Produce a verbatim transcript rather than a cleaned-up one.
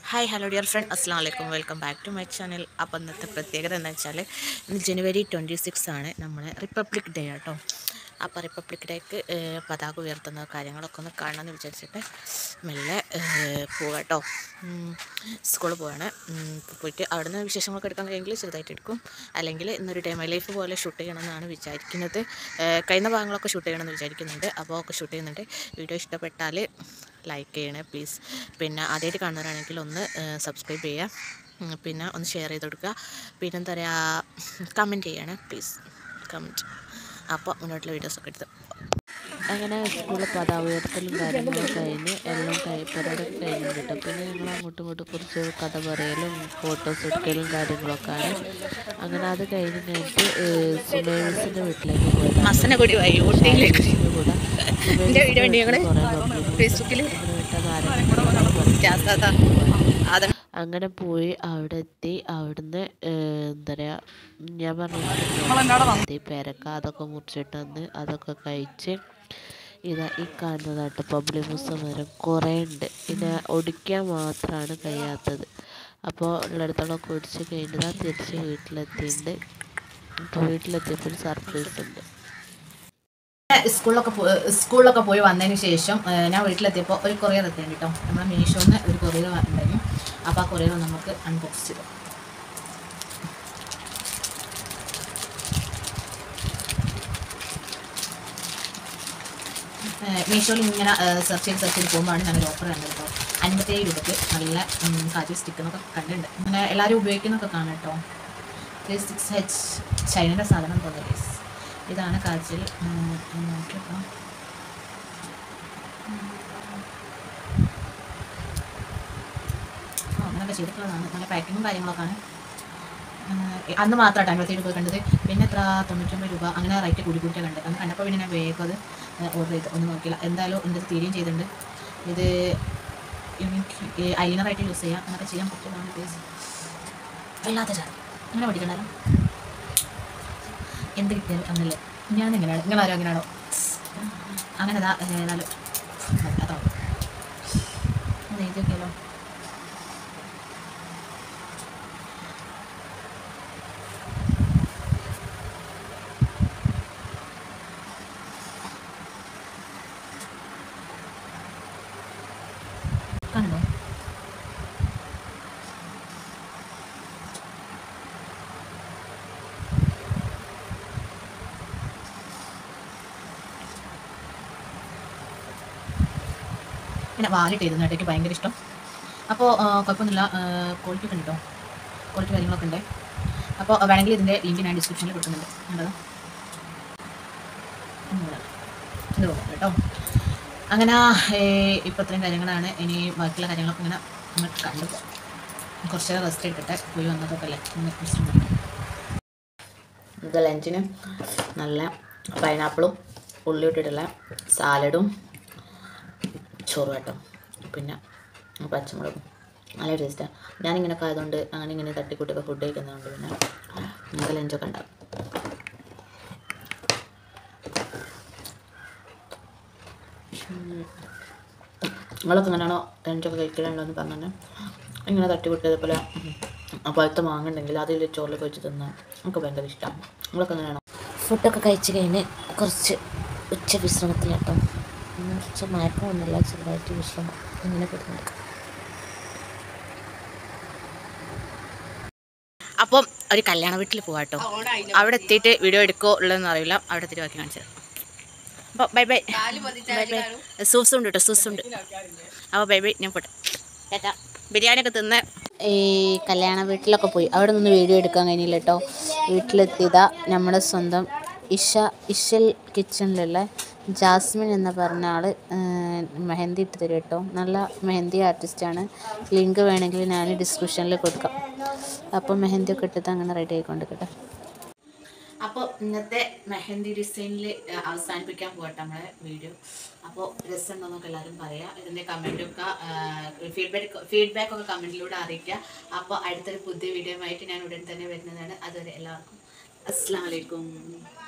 Hi hello dear friend, അസ്സാം വലൈക്കും. Welcome back to my channel. അപ്പോൾ ഇന്നത്തെ പ്രത്യേകത എന്ന് വെച്ചാൽ ഇന്ന് ജനുവരി ട്വൻറ്റി സിക്സ് ആണ്, നമ്മൾ റിപ്പബ്ലിക് ഡേ കേട്ടോ. അപ്പോൾ റിപ്പബ്ലിക് ഡേക്ക് പതാക ഉയർത്തുന്ന കാര്യങ്ങളൊക്കെ ഒന്ന് കാണണമെന്ന് വിചാരിച്ചിട്ട് മെല്ലെ പോവാട്ടോ. സ്കൂളിൽ പോവാണ്. പോയിട്ട് അവിടെ നിന്ന് വിശേഷങ്ങളൊക്കെ എടുക്കാൻ കഴിയെങ്കിൽ ചെറുതായിട്ട് എടുക്കും, അല്ലെങ്കിൽ ഇന്നൊരു ഡേ മൈ ലൈഫ് പോലെ ഷൂട്ട് ചെയ്യണമെന്നാണ് വിചാരിക്കുന്നത്. കഴിയുന്ന ഭാഗങ്ങളൊക്കെ ഷൂട്ട് ചെയ്യണമെന്ന് വിചാരിക്കുന്നുണ്ട്. അപ്പോൾ ഒക്കെ ഷൂട്ട് ചെയ്യുന്നുണ്ട്. വീഡിയോ ഇഷ്ടപ്പെട്ടാൽ ലൈക്ക് ചെയ്യണേ പ്ലീസ്. പിന്നെ ആദ്യമായിട്ട് കാണുന്നവരാണെങ്കിൽ ഒന്ന് സബ്സ്ക്രൈബ് ചെയ്യുക, പിന്നെ ഒന്ന് ഷെയർ ചെയ്ത് കൊടുക്കുക, പിന്നെ എന്താ പറയുക, കമൻറ്റ് ചെയ്യണേ പ്ലീസ്, കമൻറ്റ്. അപ്പോൾ മുന്നോട്ടുള്ള വീഡിയോസൊക്കെ എടുത്ത് അങ്ങനെ സ്കൂളിൽ പതാക ഉയർത്തലും കാര്യങ്ങളും കഴിഞ്ഞ് എല്ലാം കഴി പരിപാടിയൊക്കെ കഴിഞ്ഞു കേട്ടോ. പിന്നെ ഞങ്ങൾ അങ്ങോട്ടും ഇങ്ങോട്ടും കുറച്ച് കഥ പറയലും ഫോട്ടോസ് എടുക്കലും കാര്യങ്ങളൊക്കെയാണ്. അങ്ങനെ അത് കഴിഞ്ഞ് കഴിഞ്ഞിട്ട് സുമേമിസിൻ്റെ വീട്ടിലേക്ക് പോയതാണ്. കൂടെ അങ്ങനെ പോയി അവിടെ എത്തി. അവിടുന്ന് എന്താ പറയുക, ഞാൻ പറഞ്ഞിട്ട് പേരക്ക അതൊക്കെ മുറിച്ചിട്ട് വന്ന് അതൊക്കെ കഴിച്ച് ഇതാ ഈ കാണുന്നതായിട്ട് പബ്ലിമൂസ് മരം കുറേ ഉണ്ട്. ഇത് ഒടിക്കാൻ മാത്രമാണ് കഴിയാത്തത്. അപ്പോൾ ഉള്ളിടത്തോളം ഒടിച്ച് കഴിഞ്ഞാൽ തിരിച്ച് വീട്ടിലെത്തിയിട്ടുണ്ട്. ഇപ്പോൾ വീട്ടിലെത്തിയപ്പോൾ ഒരു സർപ്രൈസ് ഉണ്ട്. സ്കൂളിലൊക്കെ സ്കൂളിലൊക്കെ പോയി വന്നതിന് ശേഷം ഞാൻ വീട്ടിലെത്തിയപ്പോൾ ഒരു കൊറിയർ എത്തിയാണ് കേട്ടോ. നമ്മുടെ മീഷോന്ന് ഒരു കൊറിയർ ഉണ്ടായിരുന്നു. അപ്പോൾ ആ കൊറിയർ നമുക്ക് അൺബോക്സ് ചെയ്തു. മീഷോയിൽ ഇങ്ങനെ സെർച്ച് ചെയ്ത് സെർച്ച് ചെയ്ത് പോകുമ്പോഴാണ് ഞാനൊരു ഓഫർ കണ്ടത് കേട്ടോ. അൻപത്തേഴ് രൂപയ്ക്ക് നല്ല കാജി സ്റ്റിക്കെന്നൊക്കെ കണ്ടിട്ടുണ്ട്. അങ്ങനെ എല്ലാവരും ഉപയോഗിക്കുന്നൊക്കെ കാണാം കേട്ടോ. ത്രീ സിക്സ് എച്ച് ചൈനയുടെ സാധനം തോന്നുന്നു. ഇതാണ് കാജൽ. നോക്കിയപ്പോൾ അങ്ങനെയൊക്കെ ചെയ്തിട്ടുള്ളതാണ്. നല്ല പാക്കിങ്ങും കാര്യങ്ങളൊക്കെയാണ്. അന്ന് മാത്രമായിട്ട് അൻപത്തേഴ് രൂപ കണ്ടത്. പിന്നെ എത്ര തൊണ്ണൂറ്റൊമ്പത് രൂപ അങ്ങനെ റേറ്റ് കൂടി കൂട്ടിയാണ് കണ്ടത്. അന്ന് കണ്ടപ്പോൾ പിന്നെ ഞാൻ വേഗം അത് ഓർഡർ ചെയ്ത് ഒന്നും നോക്കിയില്ല. എന്തായാലും എൻ്റെ തീരെയും ചെയ്തിട്ടുണ്ട്. ഇത് എനിക്ക് ഐലൈനറായിട്ട് യൂസ് ചെയ്യാം, അങ്ങനെയൊക്കെ ചെയ്യാൻ പറ്റുന്നതാണ്. പ്ലീസ് വല്ലാത്ത ചാർജ് അങ്ങനെ പഠിക്കണമല്ലോ. എന്ത് കിട്ടിയാലും അങ്ങനല്ലേ. ഞാൻ എങ്ങനെയാണ്, നിങ്ങളാരും അങ്ങനെയാണോ? അങ്ങനെ അതാ ഏതായാലും അതോ എഴുതിയൊക്കെയല്ലോ. കണ്ടോ? പിന്നെ വാലിട്ട് എഴുതുന്ന എനിക്ക് ഭയങ്കര ഇഷ്ടം. അപ്പോൾ കുഴപ്പമൊന്നുമില്ല, ക്വാളിറ്റി ഒക്കെ ഉണ്ട് കേട്ടോ. ക്വാളിറ്റി കാര്യങ്ങളൊക്കെ ഉണ്ട്. അപ്പോൾ വേണമെങ്കിൽ ഇതിൻ്റെ ലിങ്ക് ഞാൻ ഡിസ്ക്രിപ്ഷനിൽ കൊടുക്കുന്നുണ്ട്. ഉണ്ടോ ഇത് കൊടുക്കും കേട്ടോ. അങ്ങനെ ഇപ്പോൾ ഇത്രയും കാര്യങ്ങളാണ്. ഇനി ബാക്കിയുള്ള കാര്യങ്ങളൊക്കെ ഇങ്ങനെ നമ്മൾ കണ്ടു പോകും. കുറച്ച് നേരം റെസ്റ്റ് എടുത്തിട്ട് പോയി വന്നതൊക്കെ അല്ലേ. ഇത് ലഞ്ചിന് നല്ല പൈനാപ്പിളും ഉള്ളി ഇട്ടിട്ടുള്ള സാലഡും ചോറും കേട്ടോ. പിന്നെ പച്ചമുളകും നല്ല ടേസ്റ്റാണ്. ഞാനിങ്ങനെയൊക്കെ ആയതുകൊണ്ട് അങ്ങനെ ഇങ്ങനെ തട്ടിക്കൂട്ടൊക്കെ ഫുഡ് കഴിക്കുന്നതുകൊണ്ട് പിന്നെ നിങ്ങൾക്ക് ലഞ്ചൊക്കെ ഉണ്ടാകും. നിങ്ങളൊക്കെ എങ്ങനെയാണോ ലഞ്ചൊക്കെ കഴിക്കലുണ്ടോ എന്ന് പറഞ്ഞാൽ ഇങ്ങനെ തട്ടിക്കൂട്ടിയതുപോലെ പഴുത്ത മാങ്ങ ഉണ്ടെങ്കിൽ അതിൽ ചോറിലൊക്കെ വെച്ച് തിന്നാൻ നമുക്ക് ഭയങ്കര ഇഷ്ടമാണ്. നിങ്ങളൊക്കെ എങ്ങനെയാണോ? ഫുഡൊക്കെ കഴിച്ച് കഴിഞ്ഞ് കുറച്ച് ഉച്ച വിശ്രമത്തിൽ കേട്ടോ. കുറച്ച് മയക്കമൊന്നുമില്ല, ചെറുതായിട്ട് വിശ്രമം ഇങ്ങനെ കിട്ടുന്നുണ്ട്. അപ്പം ഒരു കല്യാണ വീട്ടിൽ പോവാട്ടോ. അവിടെ എത്തിയിട്ട് വീഡിയോ എടുക്കോ ഉള്ളതെന്ന് അറിയില്ല. അവിടെ എത്തിയിട്ട് ബാക്കി കാണിച്ചത്. അപ്പോൾ ബൈ ബൈ ബൈ ബൈ. സൂസ് ഉണ്ട് കേട്ടോ, സൂസ് ഉണ്ട്. അപ്പോൾ ബൈ ബൈ, ഞാൻ പോട്ടെ. ചേട്ടാ ബിരിയാണിയൊക്കെ തിന്ന് ഈ കല്യാണ വീട്ടിലൊക്കെ പോയി അവിടെ നിന്ന് വീഡിയോ എടുക്കാൻ കഴിഞ്ഞില്ല കേട്ടോ. വീട്ടിലെത്തിയതാ നമ്മുടെ സ്വന്തം ഇഷ ഇഷൽ കിച്ചണിലുള്ള ജാസ്മിൻ എന്ന് പറഞ്ഞ ആൾ മെഹന്തി ഇട്ട് തരും കേട്ടോ. നല്ല മെഹന്തി ആർട്ടിസ്റ്റാണ്. ലിങ്ക് വേണമെങ്കിൽ ഞാൻ ഡിസ്ക്രിപ്ഷനിൽ കൊടുക്കാം. അപ്പോൾ മെഹന്തി ഒക്കെ ഇട്ടിട്ട് അങ്ങനെ റെഡി ആയിക്കൊണ്ട് കേട്ടോ. അപ്പോൾ ഇന്നത്തെ മെഹന്തി ഡിസൈനിൽ അവസാനിപ്പിക്കാൻ പോകട്ടെ നമ്മളെ വീഡിയോ. അപ്പോൾ രസമുണ്ടോന്നൊക്കെ എല്ലാവരും പറയാം. ഇതിൻ്റെ കമൻറ്റൊക്കെ ഫീഡ്ബാക്ക് ഫീഡ്ബാക്കൊക്കെ കമൻറ്റിലൂടെ അറിയിക്കുക. അപ്പോൾ അടുത്തൊരു പുതിയ വീഡിയോ ആയിട്ട് ഞാൻ ഉടൻ തന്നെ വരുന്നതാണ്. അതുവരെ എല്ലാവർക്കും അസ്സലാമു അലൈക്കും.